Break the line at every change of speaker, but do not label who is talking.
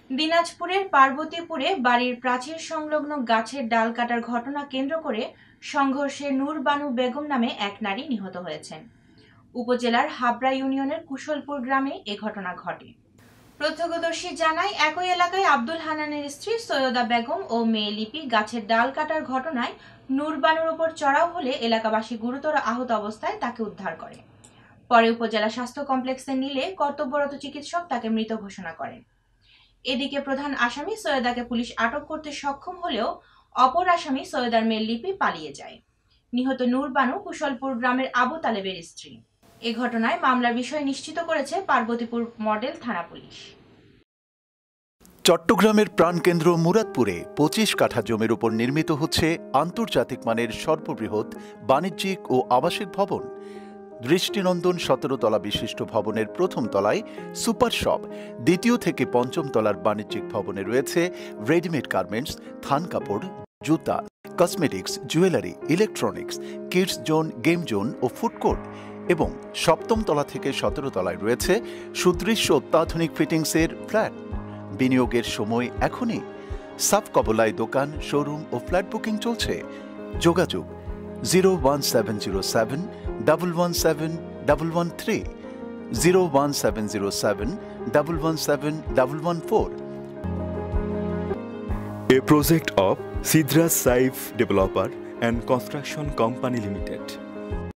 দিনাজপুরের পার্বতীপুরে বাড়ির প্রাচীর সংলগ্ন গাছের ডাল কাটার ঘটনা কেন্দ্র করে সংঘর্ষে নূর বানু বেগম নামে এক নারী নিহত হয়েছেন। উপজেলার হাবড়া ইউনিয়নের কুশলপুর গ্রামে এ ঘটনা ঘটে। প্রত্যক্ষদর্শী জানায়, একই এলাকায় আব্দুল হান্নানের স্ত্রী সৈয়দা বেগম ও মেয়ে লিপি গাছের ডাল কাটার ঘটনায় নূর বানুর উপর চড়াও হলে এলাকাবাসী গুরুতর আহত অবস্থায় তাকে উদ্ধার করে। পরে উপজেলা স্বাস্থ্য কমপ্লেক্সে নিলে কর্তব্যরত চিকিৎসক তাকে মৃত ঘোষণা করেন। এদিকে প্রধান আসামি সৈয়দাকে পুলিশ আটক করতে সক্ষম হলেও অপর আসামি সৈয়দার মেয়ে লিপি পালিয়ে যায়। নিহত নূর বানু কুশলপুর গ্রামের আবু তালেবের স্ত্রী। এ ঘটনায় মামলার বিষয় নিশ্চিত করেছে পার্বতীপুর মডেল থানা পুলিশ।
চট্টগ্রামের প্রাণকেন্দ্র মুরাদপুরে ২৫ কাঠা জমির উপর নির্মিত হচ্ছে আন্তর্জাতিক মানের সর্ববৃহৎ বাণিজ্যিক ও আবাসিক ভবন। দৃষ্টিনন্দন ১৭ তলা বিশিষ্ট ভবনের প্রথম তলায় সুপার শপ, দ্বিতীয় থেকে পঞ্চম তলার বাণিজ্যিক ভবনে রয়েছে রেডিমেড গার্মেন্টস, থান কাপড়, জুতা, cosmetics, jewellery, electronics, kids zone, game zone ও ফুড কোর্ট এবং সপ্তম তলা থেকে ১৭ তলায় রয়েছে সুদৃশ্য অত্যাধুনিক ফিটিংসের ফ্ল্যাট। বিনিয়োগের সময় এখনই। সাব কবলায় দোকান, শোরুম ও ফ্ল্যাট বুকিং চলছে। যোগাযোগ 01707 117 113, 01707 117 114.
A project of Sidra Saif Developer and Construction Company Limited.